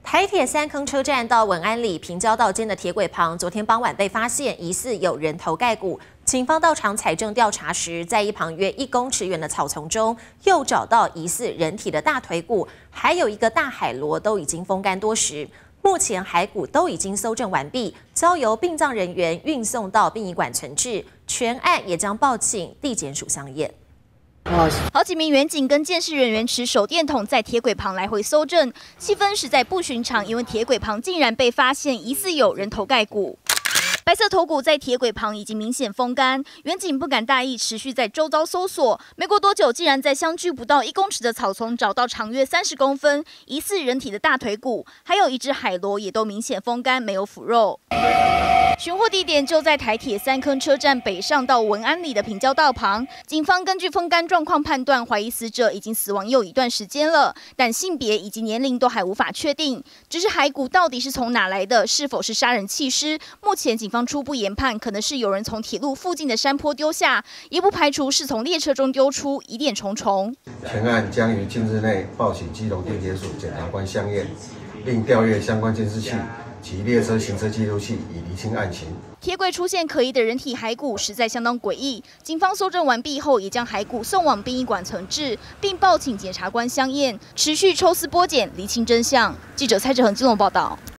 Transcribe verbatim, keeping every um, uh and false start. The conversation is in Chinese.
台铁三坑车站到文安里平交道间的铁轨旁，昨天傍晚被发现疑似有人头盖骨。警方到场采证调查时，在一旁约一公尺远的草丛中，又找到疑似人体的大腿骨，还有一个大海螺，都已经风干多时。目前骸骨都已经搜证完毕，交由殡葬人员运送到殡仪馆存置，全案也将报请地检署相验。 好几名员警跟监视人员持手电筒在铁轨旁来回搜证，气氛实在不寻常，因为铁轨旁竟然被发现疑似有人头盖骨。 白色头骨在铁轨旁已经明显风干，员警不敢大意，持续在周遭搜索。没过多久，竟然在相距不到一公尺的草丛找到长约三十公分、疑似人体的大腿骨，还有一只海螺，也都明显风干，没有腐肉。寻获地点就在台铁三坑车站北上到文安里的平交道旁。警方根据风干状况判断，怀疑死者已经死亡又一段时间了，但性别以及年龄都还无法确定。只是骸骨到底是从哪来的，是否是杀人弃尸？目前警方 初步研判，可能是有人从铁路附近的山坡丢下，也不排除是从列车中丢出，疑点重重。 全案将于近日内报请基隆地检署检察官相验，并调阅相关监视器及列车行车记录器，以厘清案情。 铁轨出现可疑的人体骸骨，实在相当诡异。警方搜证完毕后，也将骸骨送往殡仪馆存置，并报请检察官相验，持续抽丝剥茧，厘清真相。记者蔡志恒基隆报道。